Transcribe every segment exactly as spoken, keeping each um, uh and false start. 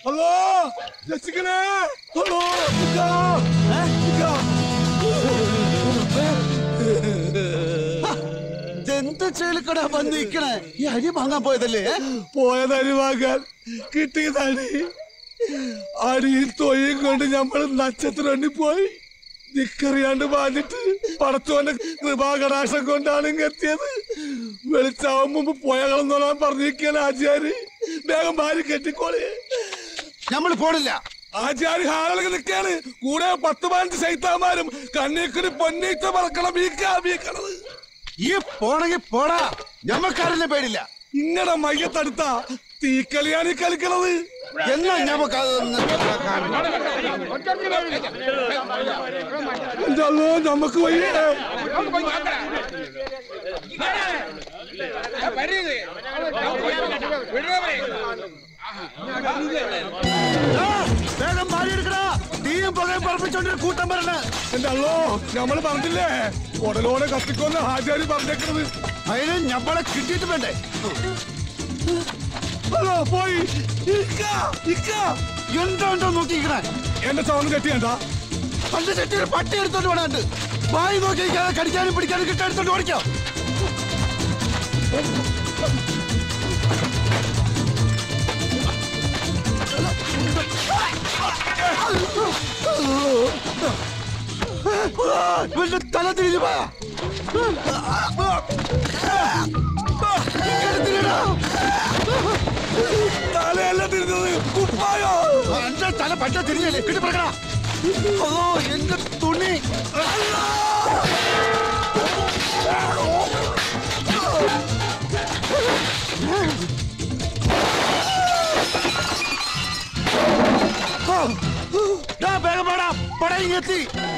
Hello രക്ഷിക്കണേ. Hello എന്ത് ചേലിക്കടാ വന്നിരിക്കണേ? ഈ അരി വാങ്ങാൻ പോയതല്ലേ? പോയത് അരി വാങ്ങാൻ, കിട്ടിയതടി. അടിയിൽ തൊയ്യും കൊണ്ട് ഞമ്മള് നക്ഷത്രം പോയി. ദിക്കറിയാണ്ട് വാങ്ങിട്ട് പടച്ചോന്റെ കൃപാകടാശം കൊണ്ടാണ് എത്തിയത്. വെളിച്ചാവും മുമ്പ് പോയകളെന്നോളാൻ പറഞ്ഞിരിക്കുകയാണ് ആചാരി. വേഗം ഭാര്യ കെട്ടിക്കോളി. നമ്മൾ പോണില്ല. ആചാരി ഹാളിൽ നിൽക്കാണ്. കൂടെ പത്ത് പതിനഞ്ച് സൈത്താന്മാരും കണ്ണീക്കിന് പൊന്നീച്ച പറക്കണം. വീക്കാ വീക്കണത്. ഈ പോണെങ്കിൽ പോടാ, ഞമ്മക്കാരല്ലേ പേടില്ല. ഇങ്ങടെ മയ്യത്തടുത്ത തീക്കളിയാണ് ഈ കളിക്കണത്. എന്നാ ഞമ്മക്ക് എന്തല്ലോ ഞമ്മക്ക് വയ്യേ. വേഗം ഭാര്യ എടുക്കടാ. തീയും പുകയും പറപ്പിച്ചോണ്ടൊരു കൂട്ടം വരണേ. എന്റെ അല്ലോ ഞമ്മള് പറഞ്ഞില്ലേ ഉടലോടെ കത്തിക്കൊന്ന് ആചാരി പറഞ്ഞേക്കണത്. അതിന് ഞമ്മളെ കിട്ടിയിട്ട് വേണ്ടേ? ഹലോ പോയി. എന്തോ ഉണ്ടോ നോക്കിക്കണേ. എന്റെ സൗണ്ട് കെട്ടിയണ്ടാ. പണ്ട് ചെട്ടിയിൽ പട്ടി എടുത്തോണ്ട് വേണാണ്ട് വായി നോക്കി കടിക്കാനും പിടിക്കാനും കിട്ടെടുത്തോണ്ട് ഓടിക്കോ. തല തിരിഞ്ഞു പോയാ തലയല്ല തിരിഞ്ഞത്, കുപ്പായോ. എന്റെ തല പറ്റ തിരിഞ്ഞല്ലേ കിട്ടി പറക്കണ. ഓ എന്റെ തുണി. വേഗം പാടാ, പടയെത്തി.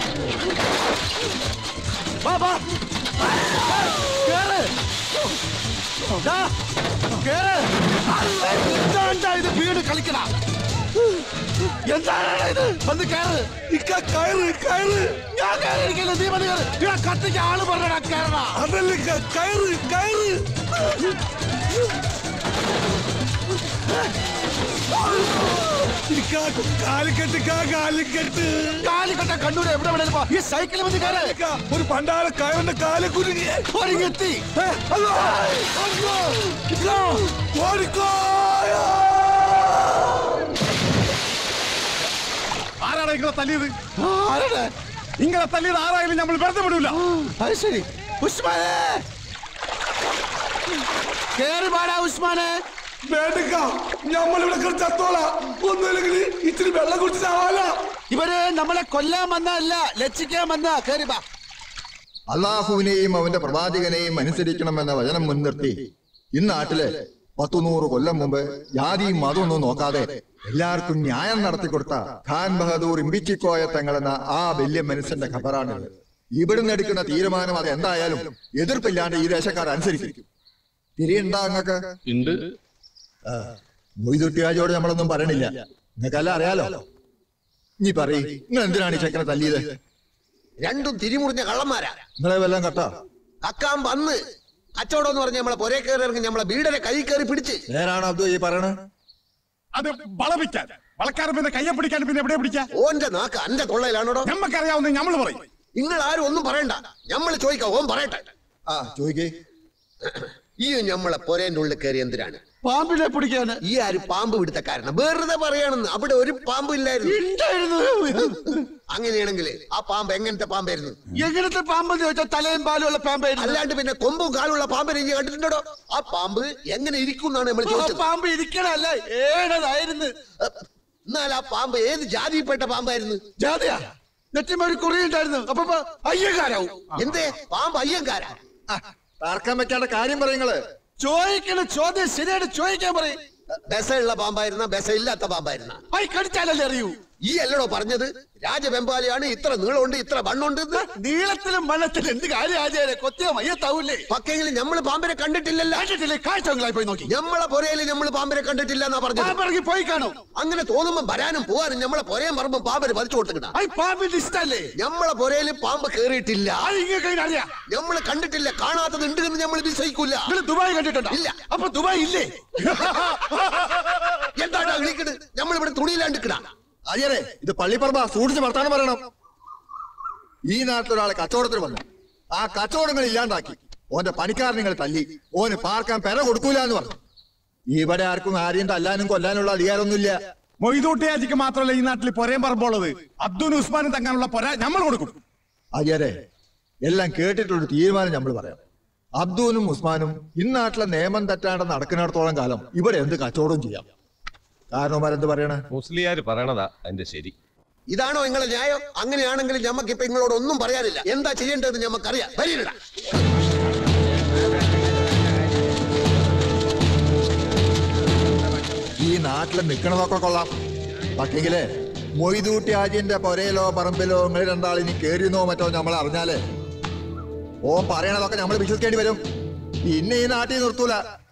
ഇത് വീട് കളിക്കണ. എന്താണ് ഇത്? വന്ന് കയറ്. കയറ് കയറ്. ഞാൻ കയറിയിരിക്കില്ല, നീ വന്ന് കയറ്. കത്തിക്ക് ആള് പറഞ്ഞ കയറണ. അതല്ലേ കയറ് കയറ്. കാലിക്കെട്ട് കാലിക്കെട്ട് കാലിക്കട്ട കണ്ണൂര് എവിടെ എവിടെ ഈ സൈക്കിൾ വന്ന് കയറ. ഒരു പണ്ടാല കയറിന്റെ കാല് കുരുങ്ങി ഒരുങ്ങെത്തി. ഓടിക്കോ. ആരാണ് ഇങ്ങനെ തല്ലിയത്? ആരാണ് ഇങ്ങനെ തല്ലിയത്? ആരായാലും നമ്മൾ ബന്ധപ്പെടില്ല. അത് ശരി. ഉസ്മാനെ കേറി പാടാ. ഉസ്മാനെ വേണ്ടക്ക, നമ്മളിവിടെ ചത്തോളാ. ഒന്നുമില്ലെങ്കിൽ ഇത്തിരി വെള്ളം കുടിച്ചാവാല. ഇവര് നമ്മളെ കൊല്ലാൻ വന്നല്ല, ലക്ഷിക്കാൻ വന്ന. കേറി പാ. അള്ളാഹുവിനെയും അവന്റെ പ്രവാചകനെയും അനുസരിക്കണമെന്ന വചനം മുൻനിർത്തി ഇന്നാട്ടില് പത്തുനൂറ് കൊല്ലം മുമ്പ് ജാതിയും മതമൊന്നും നോക്കാതെ എല്ലാവർക്കും ന്യായം നടത്തിക്കൊടുത്ത ഖാൻ ബഹദൂർ ഇമ്പിച്ചിക്കോയ തങ്ങളെന്ന ആ വലിയ മനുഷ്യന്റെ ഖബറാണിത്. ഇവിടുന്ന് എടുക്കുന്ന തീരുമാനം അത് എന്തായാലും എതിർപ്പില്ലാണ്ട് ഈ ദേശക്കാർ അനുസരിക്കും. തിരിയുണ്ടാ അങ്ങക്ക്? മൊയ്തുട്ടിയാജോട് നമ്മളൊന്നും പറയണില്ല, നിങ്ങൾക്കെല്ലാം അറിയാലോ. നീ പറയ്, നിങ്ങൾ എന്തിനാണ് ഈ ചെക്കനെ തല്ലിയത്? രണ്ടും തിരിമുറിഞ്ഞ കള്ളന്മാരാ. നിങ്ങളെ വല്ലതും കട്ടോ? കക്കാൻ വന്ന് കച്ചവടം എന്ന് പറഞ്ഞ നമ്മളെ പൊരേ കയറി ഇറങ്ങി നമ്മളെ വീടിനെ കൈ കയറി പിടിച്ച്. നേരാണോ അബ്ദു ഈ പറയണത്? അത് വളപിക്കാൻ വളക്കാരൻ പിന്നെ കയ്യെ പിടിക്കാൻ പിന്നെ എവിടെ പിടിക്കാം? ഓന്റെ നാക്ക് അന്റെ തൊള്ളയിലാണോടോ? നമ്മക്കറിയാവുന്ന ഞമ്മള് പറയും. നിങ്ങൾ ആരും ഒന്നും പറയണ്ട, ഞമ്മള് ചോദിക്കാം. ഓൻ പറയട്ടെ. ആ ചോദിക്കേ. ഈ ഞമ്മളെ പൊരേന്റെ ഉള്ളിൽ കയറി എന്തിനാണ്? പാമ്പിനെ പിടിക്കാന്. ഈ ആര് പാമ്പ് പിടുത്തക്കാരനാ? വെറുതെ പറയാണെന്ന്. അവിടെ ഒരു പാമ്പ് ഇല്ലായിരുന്നു. അങ്ങനെയാണെങ്കിൽ ആ പാമ്പ് എങ്ങനത്തെ പാമ്പായിരുന്നു? എങ്ങനത്തെ പാമ്പെന്ന് ചോദിച്ചാൽ തലയും പാലും ഉള്ള പാമ്പായിരുന്നു. അല്ലാണ്ട് പിന്നെ കൊമ്പും കാലുള്ള പാമ്പിനെ ഇനി കണ്ടിട്ടുണ്ടോ? ആ പാമ്പ് എങ്ങനെ ഇരിക്കും എന്നാണ് നമ്മൾ ചോദിച്ചത്. പാമ്പ് ഇരിക്കണല്ല, ഏഴതായിരുന്നു. എന്നാൽ ആ പാമ്പ് ഏത് ജാതിയിൽപ്പെട്ട പാമ്പായിരുന്നു? ജാതിയാ? നെറ്റിമൊരു കുറിയുണ്ടായിരുന്നു. അപ്പൊ അയ്യങ്കാരാവും. എന്തേ പാമ്പ് അയ്യങ്കാരാ? തർക്കം വെക്കാണ്ട കാര്യം പറയുങ്ങള്. ചോദിക്കണ ചോദ്യം ശരിയായിട്ട് ചോദിക്കാൻ പറയും. ബസ ഉള്ള പാമ്പായിരുന്ന ബസ ഇല്ലാത്ത പാമ്പായിരുന്ന? കടിച്ചാലല്ലേ അറിയൂ. ഈ അല്ലടോ പറഞ്ഞത് രാജവെമ്പാലയാണ് ഇത്ര നീളമുണ്ട് ഇത്ര വണ്ണുണ്ട്. നീളത്തിലും വണ്ണത്തിലും എന്ത് കാര്യം ആചാര്യ കൊത്തിയ മയ്യത്താവൂലേ? പക്കെങ്കിലും നമ്മള് പാമ്പിനെ കണ്ടിട്ടില്ലല്ലോ. കാഴ്ചകളായി പോയി നോക്കി. നമ്മളെ പൊരയില് നമ്മള് പാമ്പിനെ കണ്ടിട്ടില്ല എന്നാ പറഞ്ഞത്. പോയി കാണും. അങ്ങനെ തോന്നുമ്പോ വരാനും പോവാനും നമ്മളെ പൊരയും പറമ്പും പാമ്പിന് വലിച്ചു കൊടുക്കണ. പാമ്പിന്റെ ഇഷ്ടല്ലേ? നമ്മളെ പൊരയില് പാമ്പ് കേറിയിട്ടില്ല. അറിയാം. നമ്മള് കണ്ടിട്ടില്ല. കാണാത്തത് ഉണ്ട് എന്ന് നമ്മൾ വിശ്വസിക്കൂല. ദുബായ് കണ്ടിട്ടുണ്ടോ? ഇല്ല. അപ്പൊ ദുബായ് ഇല്ലേ? എന്താണ്ടാ വിളിക്കണ്? നമ്മളിവിടെ തുണിയിലാണ്ടിക്കണ. അയ്യരെ ഇത് പള്ളിപ്പറമ്പ സൂക്ഷിച്ച് വർത്താനം പറയണം. ഈ നാട്ടിലൊരാളെ കച്ചവടത്തിന് വന്നു. ആ കച്ചവടങ്ങൾ ഇല്ലാണ്ടാക്കി ഓന്റെ പണിക്കാരനുകൾ തല്ലി ഓന് പാർക്കാൻ പെര കൊടുക്കൂല എന്ന് പറഞ്ഞു. ഇവിടെ ആർക്കും ആരെയും തല്ലാനും കൊല്ലാനുള്ള അധികാരമൊന്നുമില്ല. മൊയ്തൂട്ടിയാജിക്ക് മാത്രമല്ല ഈ നാട്ടിൽ പൊരയും പറമ്പോളത്. അബ്ദുൽ ഉസ്മാനും തങ്ങാനുള്ള പൊര നമ്മൾ കൊടുക്കും. അയ്യരെ എല്ലാം കേട്ടിട്ടുള്ള തീരുമാനം നമ്മൾ പറയാം. അബ്ദുനും ഉസ്മാനും ഇന്നാട്ടിലെ നിയമം തെറ്റാണ്ട് നടക്കുന്നിടത്തോളം കാലം ഇവിടെ എന്ത് കച്ചവടം ചെയ്യാം. കാരണവന്മാരെന്ത് പറയണേ? മുസ്ലിയാര് പറയണതാ അതിന്റെ ശരി. ഇതാണോ നിങ്ങളെ ന്യായം? അങ്ങനെയാണെങ്കിൽ ഞമ്മക്ക് ഇപ്പൊ നിങ്ങളോട് ഒന്നും പറയാനില്ല. എന്താ ചെയ്യേണ്ടതെന്ന് ഞമ്മക്കറിയാം. വരീടാ. ഈ നാട്ടിൽ നിക്കണതൊക്കെ കൊള്ളാം. പക്ഷെങ്കിലേ മൊയ്തൂട്ടി ആജിന്റെ പൊരയിലോ പറമ്പിലോ നിങ്ങൾ രണ്ടാളിനി കേറിയെന്നോ മറ്റോ നമ്മൾ അറിഞ്ഞാലേ ഓ പറയണതൊക്കെ നമ്മൾ വിശ്വസിക്കേണ്ടി വരും. പിന്നെ ഈ നാട്ടിൽ നിർത്തൂല.